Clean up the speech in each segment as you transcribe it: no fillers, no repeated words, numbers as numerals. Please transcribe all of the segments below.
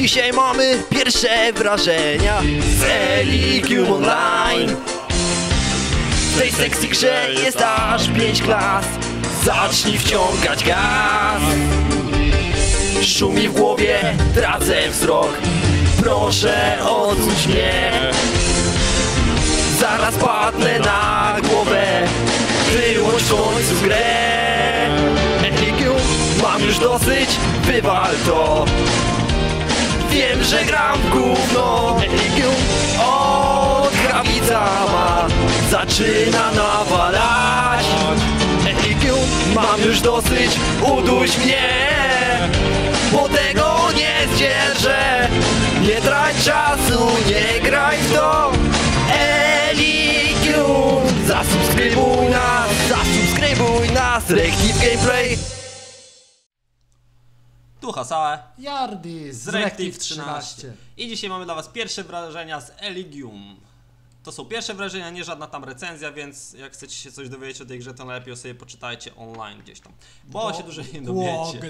Dzisiaj mamy pierwsze wrażenia z Eligium Online. W tej sexy grze jest aż 5 klas. Zacznij wciągać gaz. Szumi w głowie, tracę wzrok. Proszę odsuń mnie. Zaraz padnę na głowę. Wyłącz w końcu grę. Eligium, mam już dosyć, wywal to. Wiem, że gram w gówno. Eligium, od grabica ma zaczyna nawalać. Eligium, mam już dosyć, uduś mnie, bo tego nie zdzierżę. Nie trać czasu, nie graj w to. Eligium, zasubskrybuj nas, Reactive Gameplay. Tu Hasałe Jardi z Reactive 13 i dzisiaj mamy dla was pierwsze wrażenia z Eligium. To są pierwsze wrażenia, nie żadna tam recenzja, więc jak chcecie się coś dowiedzieć o tej grze, to najlepiej sobie poczytajcie online gdzieś tam, bo się dużo nie dowiecie.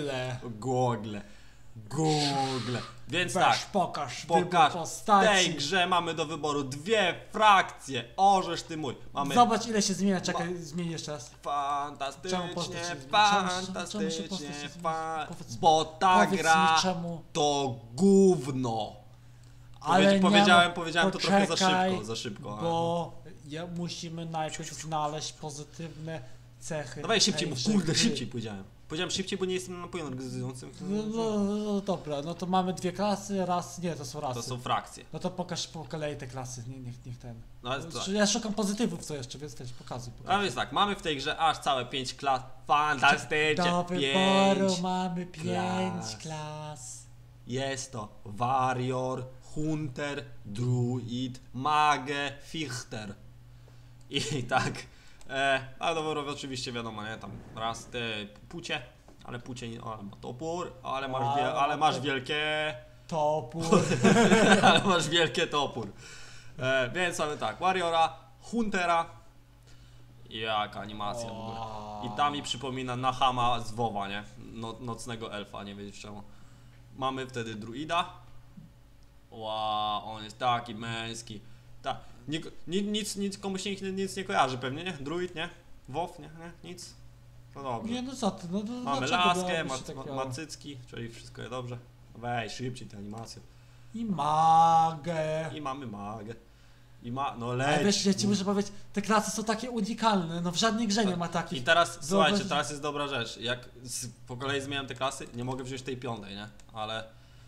Google. Więc weź, tak, pokaż w tej grze mamy do wyboru dwie frakcje. Ożeż ty mój. Mamy... Zobacz ile się zmienia, czekaj, zmień jeszcze raz. Fantastycznie, fantastycznie, bo ta powiedz gra mi czemu. to gówno. Ale powiedziałem to trochę za szybko. Bo musimy najpierw znaleźć pozytywne cechy. Dawaj szybciej, bo tejże kurde, gry. szybciej powiedziałem. Powiedziałem szybciej, bo nie jestem napojony organizującym. No dobra, no to mamy dwie klasy, to są rasy. To są frakcje. No to pokaż po kolei te klasy, niech ten. No, ale tak. Ja szukam pozytywów co jeszcze, więc też pokazuj. A więc tak, mamy w tej grze aż całe 5 klas. Fantastycznie, Do wyboru 5 mamy 5 klas. klas. Jest to Warrior, Hunter, Druid, Mage, Fichter. I tak, ale dobra, oczywiście wiadomo, nie, tam raz te płcie, ale płcie nie, ale ma topór, ale masz wielkie... Topór. ale masz wielkie topór. Więc mamy tak, Warriora, Huntera. Jaka animacja w ogóle. I ta mi przypomina Nahama z WoWa, nie? Nocnego elfa, nie wiecie czemu. Mamy wtedy druida. Wow, on jest taki męski. Nic komuś nic nie kojarzy pewnie, nie? Druid, nie? WoW, nie? Nic? No dobrze. Nie, no co ty, no mamy laskę, ma cycki, czyli wszystko jest dobrze. Weź szybciej tę animację. I magę. I mamy magę. No Ale leć. wiesz, ja ci muszę powiedzieć, te klasy są takie unikalne, no w żadnej grze nie ma takich. I teraz, słuchajcie, teraz jest dobra rzecz. Jak po kolei zmieniam te klasy, nie mogę wziąć tej piątej, nie? Ale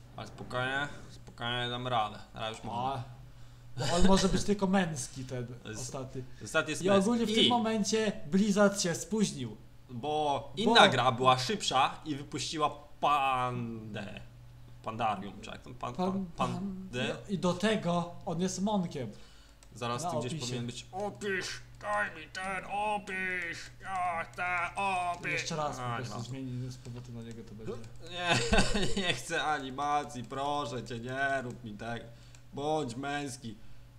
spokojnie dam radę. Teraz już mam. Bo on może być tylko męski ten ostatni. Ostatni jest I ogólnie w tym momencie Blizzard się spóźnił. Bo inna gra była szybsza i wypuściła Pandarium, czy jak tam Pandę. I do tego on jest monkiem. Zaraz tu gdzieś powinien być opisz, daj mi ten opisz, ja chcę opisz. Jeszcze raz po prostu zmieni z powrotu na niego to będzie. Nie chcę animacji, proszę cię, nie rób mi tak. Bądź męski.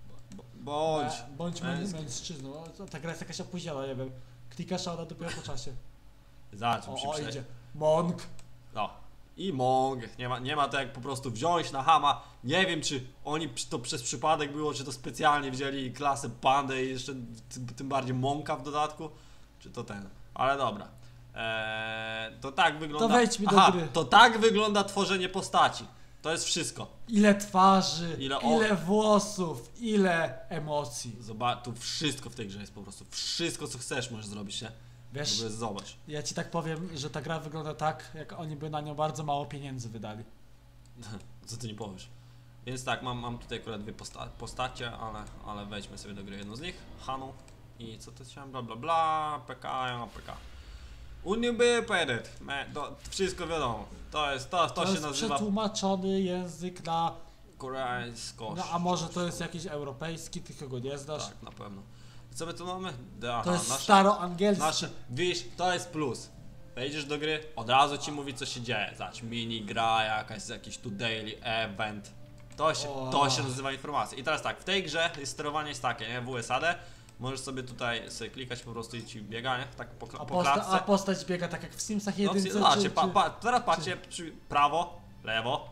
Bądź mężczyzną. Ta gra jest jakaś opóźniona, nie wiem. Klikasz, a ona dopiero po czasie. Zaczął się idzie. Monk. No. I Mong, nie ma to jak po prostu wziąć na Hama. Nie wiem, czy oni to przez przypadek było, czy to specjalnie wzięli klasę Pandę i jeszcze tym bardziej Monka w dodatku, czy to ten, ale dobra. To tak wygląda. To wejdźmy do gry. To tak wygląda tworzenie postaci. To jest wszystko. Ile twarzy, ile włosów, ile emocji. Zobacz, tu wszystko w tej grze jest po prostu. Wszystko co chcesz możesz zrobić, nie? Wiesz, zobacz. Ja ci tak powiem, że ta gra wygląda tak, jak oni by na nią bardzo mało pieniędzy wydali. Co ty nie powiesz. Więc tak, mam tutaj akurat dwie postacie, ale wejdźmy sobie do gry jedną z nich. Hanu i co to chciałem, bla bla bla, PK. Unibipedit, wszystko wiadomo. To się nazywa... przetłumaczony język na... koreańsko. No a może to jest jakiś europejski, ty go nie znasz? Tak, na pewno. Co my tu mamy? To jest staroangielski. Wiesz, to jest plus. Wejdziesz do gry, od razu ci mówi co się dzieje. Zobacz, mini gra, jakiś tu daily event. To się nazywa informacja. I teraz tak, w tej grze sterowanie jest takie, nie? WSAD. Możesz sobie tutaj klikać po prostu i ci biega, nie? Tak po klatce. A postać biega tak jak w Simsach 1. Teraz patrzcie, prawo, lewo,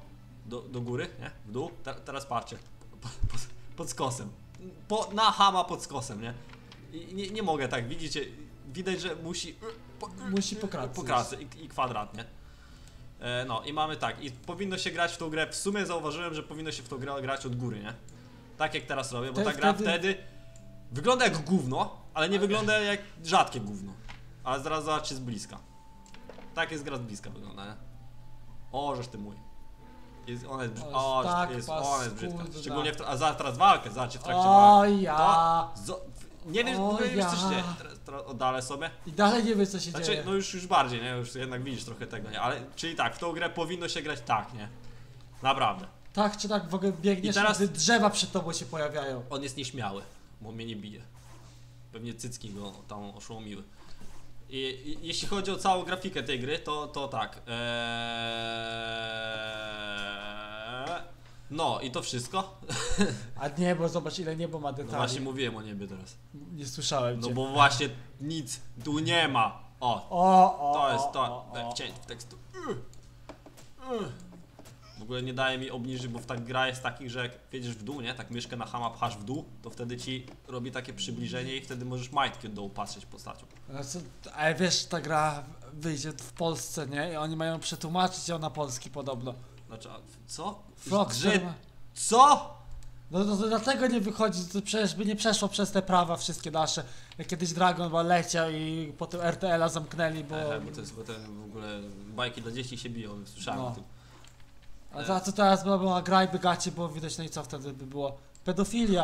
do góry, nie? W dół. Teraz patrzcie. Pod skosem. Na Hama pod skosem, nie? I nie mogę tak, widzicie? Widać, że musi... Musi po kratce. Po kratce i kwadrat, nie? No i mamy tak, i powinno się grać w tą grę, w sumie zauważyłem, że powinno się w tą grę grać od góry, nie? Tak jak teraz robię, bo ta gra wtedy wygląda jak gówno, ale nie wygląda jak rzadkie gówno. Ale zaraz zobaczcie z bliska. Tak jest gra z bliska wygląda, nie? O, żeż ty mój. Ona jest brzydka. Ona jest brzydka. Szczególnie a teraz walkę, zobaczcie w trakcie walki. Nie wiesz, nie wiesz co się dzieje. Teraz oddalę sobie. I dalej nie wiesz co się Znaczy, dzieje. no już bardziej, nie? Już jednak widzisz trochę tego, nie? Ale, czyli tak, w tą grę powinno się grać tak, nie? Naprawdę. Tak czy tak w ogóle biegniesz, I teraz... gdy drzewa przed tobą się pojawiają. On jest nieśmiały, bo mnie nie bije. Pewnie cycki go tam oszołomiły. I jeśli chodzi o całą grafikę tej gry, to tak. No i to wszystko. A niebo, zobacz ile niebo ma detali. No właśnie mówiłem o niebie teraz. Nie słyszałem cię. No bo właśnie nic tu nie ma. To jest to. Wcięć tekstu. W ogóle nie daje mi obniżyć, bo ta gra jest takich, że jak jedziesz w dół, nie? Tak myszkę na Hama pchasz w dół, to wtedy ci robi takie przybliżenie i wtedy możesz majtki od dołu patrzeć postacią. Ale wiesz, ta gra wyjdzie w Polsce, nie? I oni mają przetłumaczyć ją na polski podobno. Znaczy, co? Frogster ma... Co? No to dlatego nie wychodzi, to przecież by nie przeszło przez te prawa wszystkie nasze. Jak kiedyś Dragon Ball leciał i potem RTL-a zamknęli, bo... Bo to jest w ogóle bajki dla dzieci się biją, słyszałem o tym. A za co teraz była gra i bygacie było widać, no i co wtedy by było? Pedofilia.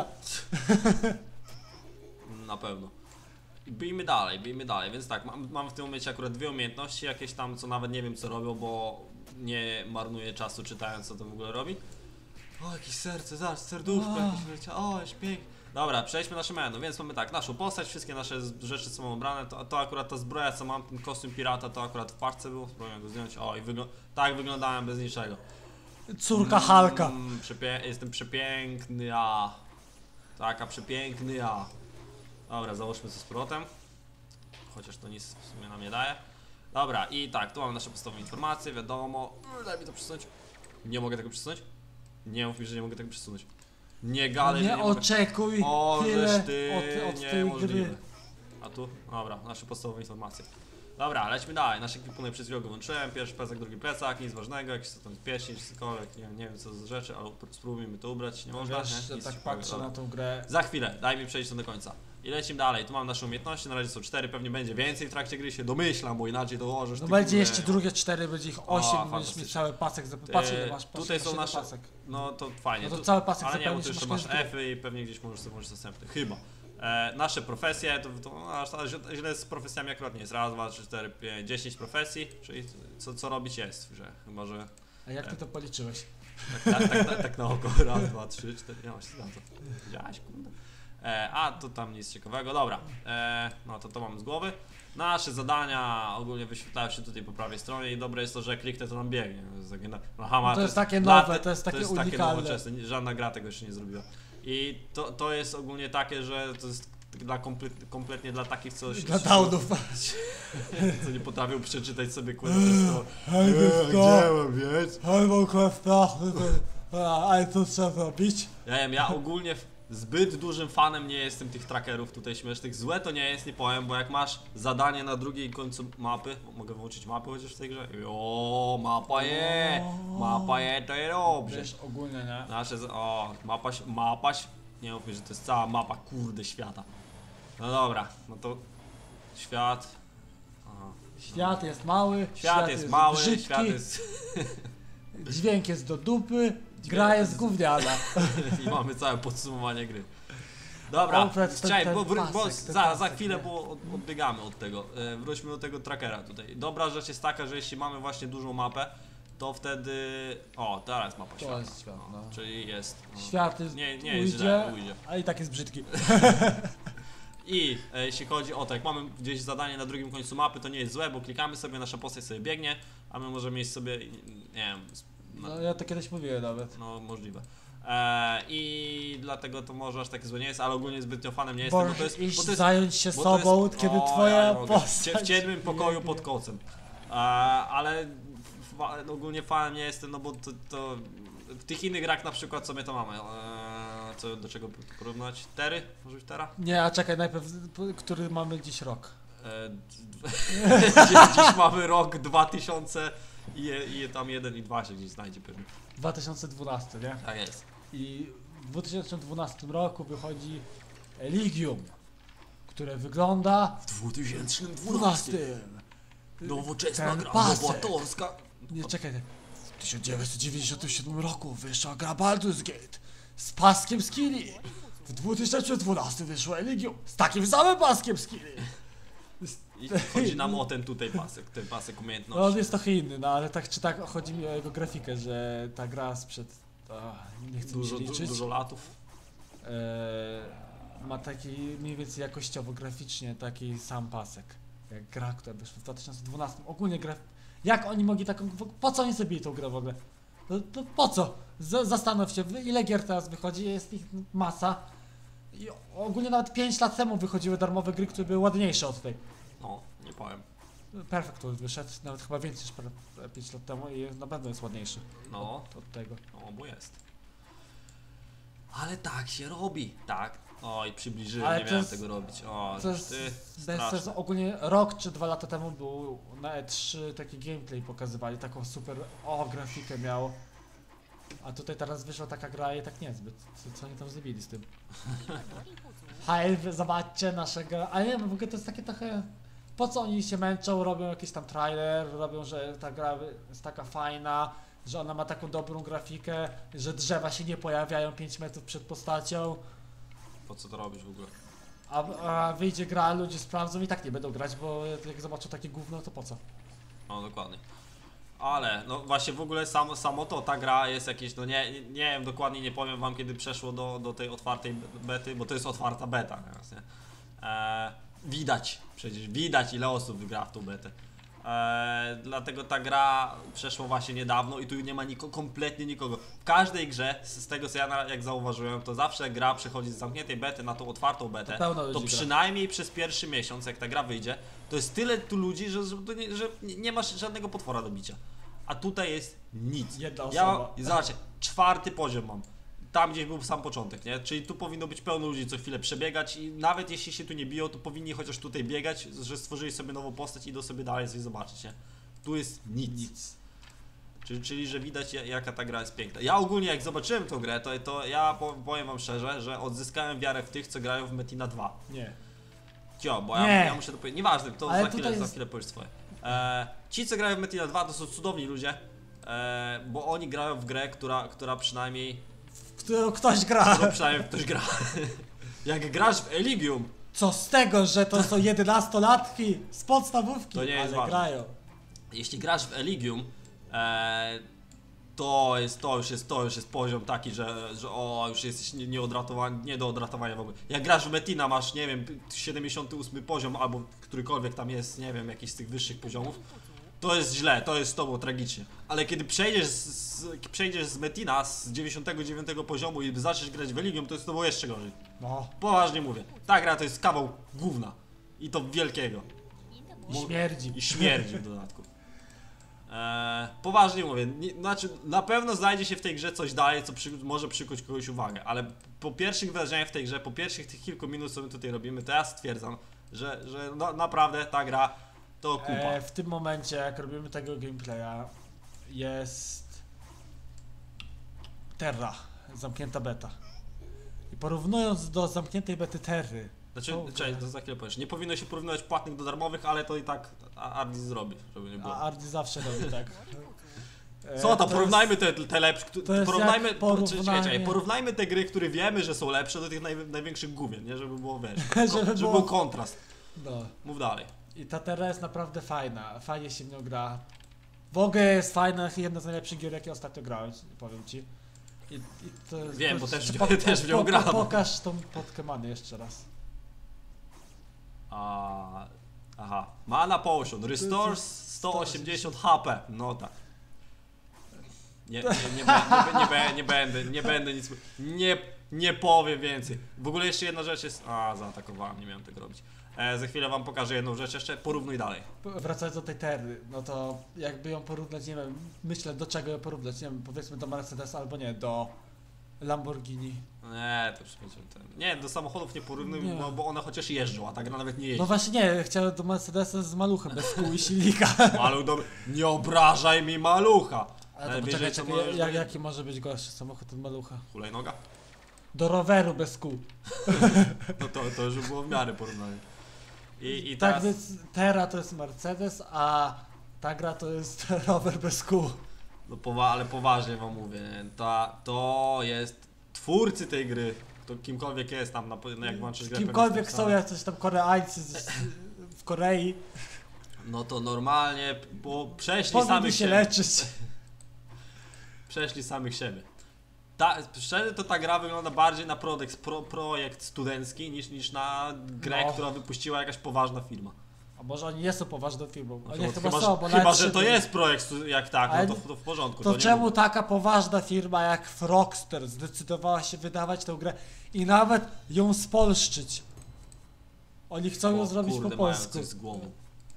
Na pewno. Bijmy dalej, więc tak, mam w tym momencie akurat dwie umiejętności jakieś tam, co nawet nie wiem co robią, bo nie marnuję czasu czytając co to w ogóle robi. O, jakieś serce, zaraz, serduszko jakieś leciało, o, jest pięknie. Dobra, przejdźmy nasze menu, więc mamy tak, naszą postać, wszystkie nasze rzeczy są ubrane, to akurat ta zbroja co mam, ten kostium pirata to akurat w parce był, spróbuję go zdjąć, o i tak wyglądałem bez niczego. Córka Halka. Jestem przepiękny, taka przepiękny, Dobra, załóżmy to z powrotem. Chociaż to nic w sumie nam nie daje. Dobra, i tak, tu mamy nasze podstawowe informacje, wiadomo. Daj mi to przesunąć. Nie mogę tego przesunąć? Nie mów mi, że nie mogę tego przesunąć. Nie gadaj, nie że nie mogę. oczekuj tyle od tej gry. A tu? Dobra, nasze podstawowe informacje. Dobra, lećmy dalej. Nasz ekwipunek przed chwilą go włączyłem. Pierwszy plecak, drugi plecak, nic ważnego, jakiś co tam pieśni, czy cokolwiek, nie wiem co za rzeczy, ale spróbujmy to ubrać, nie można. Wiesz, nie? Nic tak ciekawego. patrzę na tą grę. Za chwilę, daj mi przejść to do końca. I lecimy dalej, tu mam nasze umiejętności, na razie są 4, pewnie będzie więcej w trakcie gry, się domyślam, bo inaczej dołożysz. No będzie jeszcze drugie 4, będzie ich 8, będziesz mieć cały pasek. Patrz ile masz, tutaj są nasze, pasek. no to fajnie. No to cały pasek ale nie, bo tu zapełnisz, jeszcze masz F-y i pewnie gdzieś możesz sobie włączyć następny, chyba. Nasze profesje, to źle z profesjami akurat nie jest. Raz, 2, 3, 4, 5, 10 profesji, czyli co robić jest, że chyba, że... A jak ty to policzyłeś? Tak na oko, raz, 2, 3, 4, nie ma się zgadza. Widziałaś, kurde. A to tam nic ciekawego, dobra. No to mam z głowy. Nasze zadania ogólnie wyświetlają się tutaj po prawej stronie i dobre jest to, że jak kliknę to nam biegnie. To jest takie nowe, to jest takie unikalne. Żadna gra tego jeszcze nie zrobiła. I to jest ogólnie takie, że to jest kompletnie dla takich, co... Dla downów. Co nie potrafią przeczytać sobie quest. Gdzie mam wiedzieć? Albo questa, ale to trzeba zrobić. Ja ogólnie zbyt dużym fanem nie jestem tych trackerów tutaj śmiesznych. Złe to nie jest, nie powiem, bo jak masz zadanie na drugim końcu mapy, mogę wyłączyć mapę chociaż w tej grze? O, mapa je, to jest dobrze. Wiesz, ogólnie nie. Nasze, mapa, nie mów mi, że to jest cała mapa, kurde, świata. No dobra, no to świat. Aha. Świat jest mały, Świat jest mały, brzydki, świat jest... dźwięk jest do dupy, gra jest gówniana. I mamy całe podsumowanie gry. Dobra, za chwilę, bo odbiegamy od tego. Wróćmy do tego trackera tutaj. Dobra rzecz jest taka, że jeśli mamy właśnie dużą mapę, to wtedy... O, teraz mapa świata. To jest świat, no. Czyli jest... No. Świat jest, nie jest źle, ujdzie. A i tak jest brzydki. I jeśli chodzi o to, jak mamy gdzieś zadanie na drugim końcu mapy, to nie jest złe, bo klikamy sobie, nasza postać sobie biegnie, a my możemy mieć sobie, nie wiem... No ja to kiedyś mówiłem nawet. No możliwe. I dlatego to może aż takie złe nie jest, ale ogólnie zbytnio fanem nie jestem, bo to jest zająć się sobą, kiedy twoja postać... W ciemnym pokoju pod kocem. Ale ogólnie fanem nie jestem, no bo to w tych innych grach na przykład co my to mamy? Co, do czego porównać? Tery? Może być Tera? Nie, a czekaj, najpierw, który mamy dziś rok? Dziś mamy rok 2000 i tam 1 i 2 się gdzieś znajdzie pewnie. 2012, nie? Tak jest. I w 2012 roku wychodzi Eligium, które wygląda W 2012 12. nowoczesna Ten gra, pasek. nowatorska. Nie, czekaj. W 1997 roku wyszła gra Baldur's Gate z paskiem skilli. W 2012 wyszło Eligium z takim samym paskiem skilli. I chodzi nam o ten tutaj pasek, ten pasek No on umiejętności. jest trochę inny, no ale tak czy tak chodzi mi o jego grafikę, że ta gra sprzed... nie chcę mi się liczyć. Dużo latów. Ma taki mniej więcej jakościowo, graficznie taki sam pasek. Jak gra, która wyszła w 2012. Ogólnie gra... Jak oni mogli taką... Po co oni zrobili tą grę w ogóle? No, to po co? Zastanów się, ile gier teraz wychodzi, jest ich masa. I ogólnie nawet 5 lat temu wychodziły darmowe gry, które były ładniejsze od tej. No, nie powiem. Perfect World wyszedł, nawet chyba więcej niż 5 lat temu i na pewno jest ładniejszy No, od tego. no bo jest. Ale tak się robi, tak. Oj, przybliżyłem, Ale nie to miałem jest- tego robić. O, To jest ty, bez straszne. sensu. Ogólnie rok czy 2 lata temu był na E3 taki gameplay pokazywali, taką super grafikę miał. A tutaj teraz wyszła taka gra i tak niezbyt. Co oni tam zrobili z tym? Hype, zobaczcie naszego. Ale nie wiem, w ogóle to jest takie trochę... Po co oni się męczą, robią jakiś tam trailer, robią, że ta gra jest taka fajna, że ona ma taką dobrą grafikę, że drzewa się nie pojawiają 5 metrów przed postacią. Po co to robisz w ogóle? A wyjdzie gra, ludzie sprawdzą i tak nie będą grać, bo jak zobaczą takie gówno, to po co? No dokładnie. Ale, no właśnie w ogóle samo to, ta gra jest jakieś, no nie wiem, dokładnie nie powiem wam kiedy przeszło do tej otwartej bety, bo to jest otwarta beta teraz, nie? Widać, przecież widać ile osób wygra w tą betę. Dlatego ta gra przeszła właśnie niedawno i tu nie ma kompletnie nikogo. W każdej grze, z tego co ja jak zauważyłem, to zawsze jak gra przechodzi z zamkniętej bety na tą otwartą betę, To pełno ludzi to gra. przynajmniej przez pierwszy miesiąc, jak ta gra wyjdzie, to jest tyle tu ludzi, że nie masz żadnego potwora do bicia. A tutaj jest nic. Jedna Ja, osoba. zobaczcie, 4. poziom mam. Tam gdzieś był sam początek, nie? Czyli tu powinno być pełno ludzi co chwilę przebiegać i nawet jeśli się tu nie biją, to powinni chociaż tutaj biegać, że stworzyli sobie nową postać i idą sobie dalej coś zobaczyć, nie? Tu jest nic. Czyli że widać jaka ta gra jest piękna. Ja ogólnie jak zobaczyłem tą grę, to ja powiem wam szczerze, że odzyskałem wiarę w tych, co grają w Metina 2. Nie. Cio, bo Nie. ja muszę to powiedzieć. Nieważne, to Ale za chwilę, tutaj za jest- chwilę powiesz swoje. Ci, co grają w Metina 2, to są cudowni ludzie, bo oni grają w grę, która przynajmniej W którą ktoś gra. przynajmniej ktoś gra. Jak grasz w Eligium, Co z tego, że to są 11-latki z podstawówki, To nie jest ale ważne. grają. jeśli grasz w Eligium, to już jest poziom taki, że już jesteś nie do odratowania w ogóle. Jak grasz w Metina, masz, nie wiem, 78 poziom albo którykolwiek tam jest, nie wiem, jakiś z tych wyższych poziomów, to jest źle, to jest z tobą tragicznie. Ale kiedy przejdziesz z Metina z 99 poziomu i zaczniesz grać w Eligium, to jest z tobą jeszcze gorzej. No, Poważnie mówię, ta gra to jest kawał gówna. I to wielkiego. i śmierdzi. I śmierdzi w dodatku. Poważnie mówię, znaczy na pewno znajdzie się w tej grze coś dalej, co może przykuć kogoś uwagę, ale po pierwszych wrażeniach w tej grze, po pierwszych tych kilku minut, co my tutaj robimy, to ja stwierdzam, że naprawdę ta gra to kupa. W tym momencie, jak robimy tego gameplaya, jest Terra, zamknięta beta. I porównując do zamkniętej bety Terry, Znaczy, to- cześć, to za chwilę powiesz, nie powinno się porównywać płatnych do darmowych, ale to i tak Ardis zrobi, żeby nie było. a Ardi zawsze robi tak. Co to, To porównajmy te lepsze, to jest porównajmy, jak porównanie- czekaj, porównajmy te gry, które wiemy, że są lepsze do tych największych gówien, nie? Żeby było, wiesz, Żeby żeby było- był kontrast. No. Mów dalej. I ta Terra jest naprawdę fajna, fajnie się w nią gra. W ogóle jest fajna, jedna z najlepszych gier, jakie ostatnio grałem, powiem ci. I to jest, Wiem, bo to- też- po- też w nią po- grałem. Pokaż tą Pokémony jeszcze raz. Aha. Mana Potion, restores 180 HP. No tak. Nie będę nic. Nie Nie powiem więcej. W ogóle jeszcze jedna rzecz jest... A, zaatakowałem, nie miałem tego robić. Za chwilę wam pokażę jedną rzecz jeszcze, porównuj dalej. Wracając do tej Terry, no to jakby ją porównać, nie wiem, myślę do czego ją porównać, nie wiem, powiedzmy do Mercedesa albo nie, do Lamborghini. Nie, to już będzie ten... Nie, do samochodów nie porównuj, Nie. bo one chociaż jeżdżą, a ta gra nawet nie jeździ. No właśnie nie, chciałem do Mercedesa z maluchem, bez kół i silnika. Maluch dobry. Nie obrażaj mi malucha! Ale to Najwyżej poczekaj, co możesz jaki może być gorszy samochód od malucha? Hulajnoga? Do roweru bez kół. No to już było w miarę porównanie. I Tak teraz... więc Terra to jest Mercedes, a ta gra to jest rower bez kół. No ale poważnie wam mówię, nie? To jest twórcy tej gry, to kimkolwiek jest tam, jak włączysz grę. Kimkolwiek pewnie są jacyś tam Koreańcy w Korei, no to normalnie, bo przeszli powinni samych się siebie. leczyć. Przeszli samych siebie. Szczerze to ta gra wygląda bardziej na projekt studencki niż na grę, No. która wypuściła jakaś poważna firma. A może oni nie są poważną firmą? No Oni chyba chyba, są, bo chyba nawet że to się- jest projekt, jak tak, Ale no to w porządku. To nie czemu mówię. taka poważna firma jak Frogster zdecydowała się wydawać tę grę i nawet ją spolszczyć? Oni chcą ją O zrobić kurde, po mają polsku. coś z głową.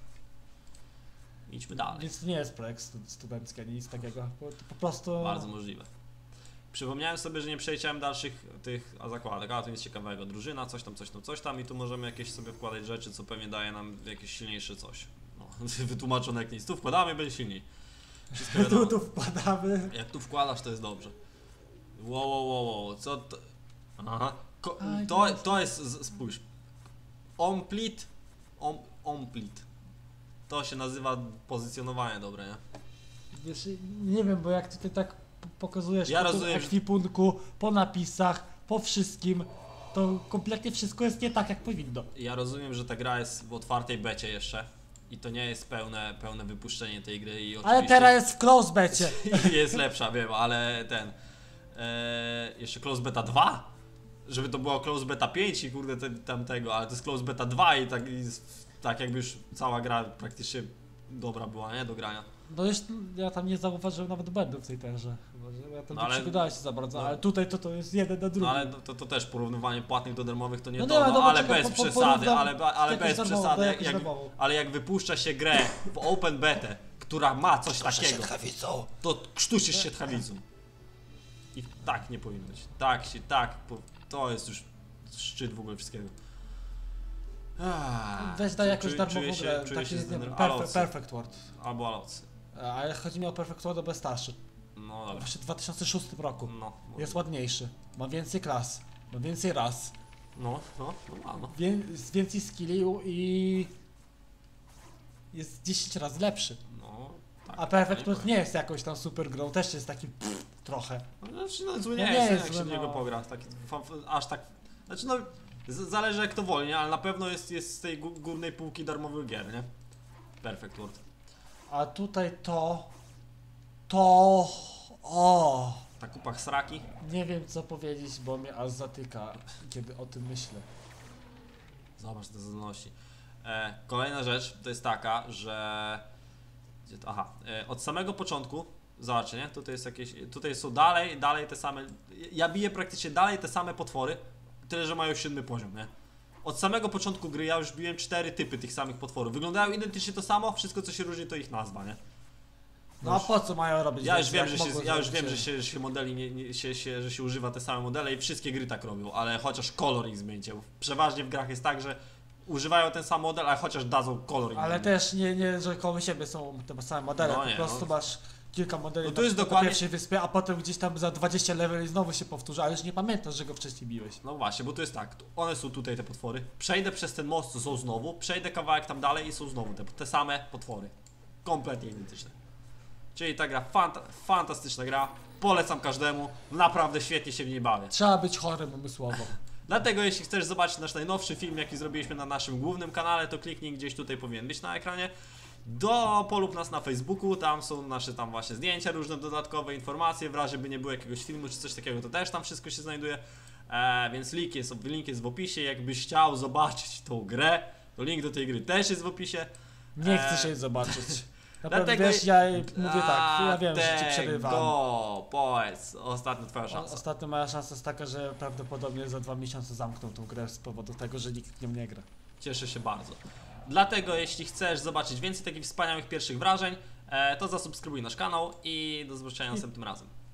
Idźmy dalej. Więc to nie jest projekt studencki ani nic takiego. Po prostu. Bardzo możliwe. Przypomniałem sobie, że nie przejrzałem dalszych tych zakładek, a to nic ciekawego. Drużyna, coś tam i tu możemy jakieś sobie wkładać rzeczy, co pewnie daje nam jakieś silniejsze coś. No, wytłumaczone jak nic. Tu wkładamy, będzie silniej. Wszystko wiadomo. Tu wkładamy. Jak tu wkładasz, to jest dobrze. Wow, co to... Aha. Aj, To jest, spójrz. Omplit. To się nazywa pozycjonowanie dobre, nie? Wiesz, nie wiem, bo jak tutaj tak pokazujesz Ja po tym rozumiem, że- ekwipunku, po napisach, po wszystkim, to kompletnie wszystko jest nie tak jak powinno. Ja rozumiem, że ta gra jest w otwartej becie jeszcze i to nie jest pełne wypuszczenie tej gry i Ale oczywiście teraz jest w close becie. jest lepsza, wiem, ale jeszcze Close Beta 2? Żeby to była Close Beta 5 i kurde tamtego, ale to jest Close Beta 2 i tak jakby już cała gra praktycznie dobra była, nie? Do grania. No jeszcze ja tam nie zauważyłem nawet błędów w tej terze. Chyba, że ja tam No nie ale- przygotowałem się za bardzo, no. ale tutaj to jest jeden na drugi. No ale to też porównywanie płatnych do darmowych to nie No to, nie, no, no ale czekaj, bez po- przesady, porównam ale jakąś bez darmową przesady, do jakiejś darmową. ale jak wypuszcza się grę w open betę, która ma coś takiego, to krztusisz się tchawicą. I tak nie powinno być. To jest już szczyt w ogóle wszystkiego. Weź daj jakąś Czuję darmową się- grę, czuję taki się nie wiem, Alocy. Perfect World. Albo Alocy. Ale chodzi mi o Perfect World bez starszy. No dobra. Właśnie w 2006 roku. No, Jest ładniejszy, ma więcej klas, ma więcej ras, no. jest więcej skilli i jest 10 razy lepszy. No, tak. A Perfect nie World powiem. nie jest jakąś tam super grą, też jest taki trochę. Znaczy, no zły No nie nie jest, jest jak zły, się w niego no. pogra. Taki, aż tak. Znaczy no, zależy jak to woli, nie? Ale na pewno jest z tej górnej półki darmowych gier, nie? Perfect World. A tutaj o, Ta kupa sraki. nie wiem co powiedzieć, bo mnie aż zatyka, kiedy o tym myślę. Zobacz te zdolności. Kolejna rzecz to jest taka, że... od samego początku, zobaczcie, nie? Tutaj jest jakieś... Tutaj są dalej te same... Ja biję praktycznie dalej te same potwory, tyle że mają 7 poziom, nie? Od samego początku gry ja już biłem 4 typy tych samych potworów. Wyglądają identycznie to samo, wszystko co się różni to ich nazwa, nie? No a po co mają robić? Ja już więcej, wiem, jak mogą że zrobić? że się modeli, że się używa te same modele i wszystkie gry tak robią, ale chociaż kolor ich zmieńcie. Przeważnie w grach jest tak, że używają ten sam model, ale chociaż dadzą kolor im Ale zmienić. też nie, że koło siebie są te same modele, No nie, po prostu no. masz kilka modeli No to jest na dokładnie- pierwszej wyspie, a potem gdzieś tam za 20 leveli znowu się powtórzy, ale już nie pamiętasz, że go wcześniej biłeś. No właśnie, bo to jest tak, one są tutaj te potwory, przejdę przez ten most, są znowu, przejdę kawałek tam dalej i są znowu te same potwory. Kompletnie identyczne. Czyli ta gra, fantastyczna gra, polecam każdemu, naprawdę świetnie się w niej bawię. Trzeba być chorym umysłowo. Dlatego jeśli chcesz zobaczyć nasz najnowszy film, jaki zrobiliśmy na naszym głównym kanale, to kliknij gdzieś tutaj, powinien być na ekranie. Polub nas na Facebooku, tam są nasze tam właśnie zdjęcia, różne dodatkowe informacje, w razie by nie było jakiegoś filmu czy coś takiego, to też tam wszystko się znajduje. Więc link jest w opisie, jakbyś chciał zobaczyć tą grę, to link do tej gry też jest w opisie. Nie chcesz jej zobaczyć. Naprawdę, wiesz, ja mówię tak, ja wiem, że ci przerywam. Powiedz, ostatnia twoja szansa. Ostatnio moja szansa jest taka, że prawdopodobnie za 2 miesiące zamkną tą grę z powodu tego, że nikt w nią nie gra. Cieszę się bardzo. Dlatego jeśli chcesz zobaczyć więcej takich wspaniałych pierwszych wrażeń, to zasubskrybuj nasz kanał i do zobaczenia następnym razem.